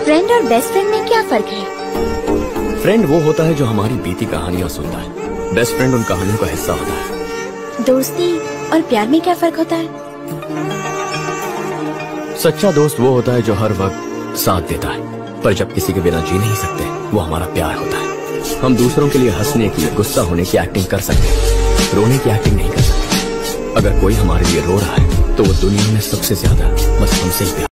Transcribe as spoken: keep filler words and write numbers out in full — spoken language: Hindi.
फ्रेंड और बेस्ट फ्रेंड में क्या फर्क है? फ्रेंड वो होता है जो हमारी बीती कहानियाँ सुनता है। बेस्ट फ्रेंड उन कहानियों का हिस्सा होता है। दोस्ती और प्यार में क्या फर्क होता है? सच्चा दोस्त वो होता है जो हर वक्त साथ देता है, पर जब किसी के बिना जी नहीं सकते वो हमारा प्यार होता है। हम दूसरों के लिए हंसने की, गुस्सा होने की एक्टिंग कर सकते हैं, रोने की एक्टिंग नहीं कर सकते। अगर कोई हमारे लिए रो रहा है तो वो दुनिया में सबसे ज्यादा बस हमसे ही प्यार